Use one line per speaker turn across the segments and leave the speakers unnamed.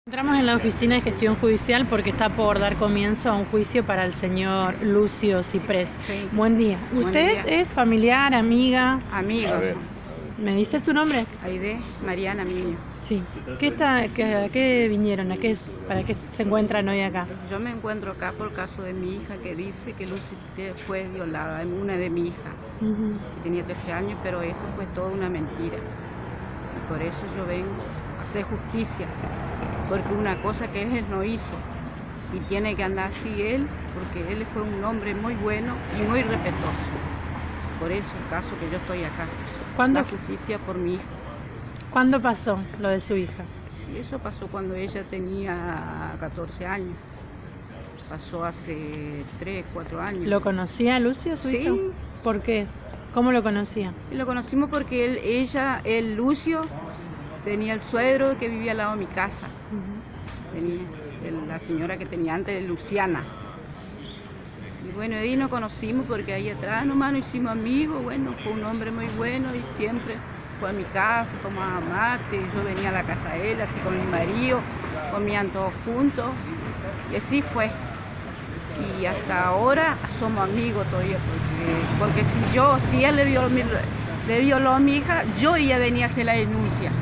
Entramos en la oficina de gestión judicial porque está por dar comienzo a un juicio para el señor Lucio Ciprés.
Sí.
Buen día.
Buen
¿Usted
día.
es familiar, amiga?
Amigos.
¿Me dice su nombre?
Aide Mariana Miño.
Sí. ¿A qué vinieron? ¿Para qué se encuentran hoy acá?
Yo me encuentro acá por el caso de mi hija que dice que Lucy fue violada, una de mi hija. Tenía 13 años, pero eso fue toda una mentira. Y por eso yo vengo a hacer justicia, porque una cosa que él no hizo y tiene que andar así él, porque él fue un hombre muy bueno y muy respetuoso. Por eso el caso que yo estoy acá. La justicia por mi hija.
¿Cuándo pasó lo de su hija?
Y eso pasó cuando ella tenía 14 años. Pasó hace 3, 4 años.
¿Lo conocía Lucio, su hija?
Sí.
¿Por qué? ¿Cómo lo conocía?
Y lo conocimos porque Lucio, tenía el suegro que vivía al lado de mi casa. Tenía la señora que tenía antes, Luciana. Y bueno, ahí nos conocimos porque ahí atrás nomás nos hicimos amigos. Bueno, fue un hombre muy bueno y siempre fue a mi casa, tomaba mate. Yo venía a la casa de él, así con mi marido, comían todos juntos. Y así fue. Y hasta ahora somos amigos todavía, porque si él le violó a mi hija, yo ya venía a hacer la denuncia.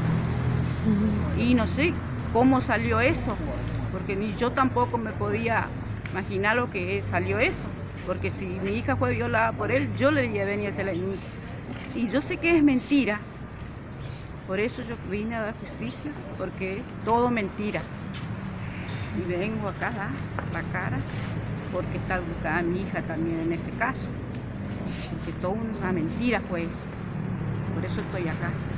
Y no sé cómo salió eso, porque ni yo tampoco me podía imaginar lo que salió eso, porque si mi hija fue violada por él, yo le venía a hacer la denuncia. Y yo sé que es mentira, por eso yo vine a dar justicia, porque es todo mentira. Y vengo acá a dar la cara, porque está buscada mi hija también en ese caso, porque toda una mentira fue eso. Por eso estoy acá.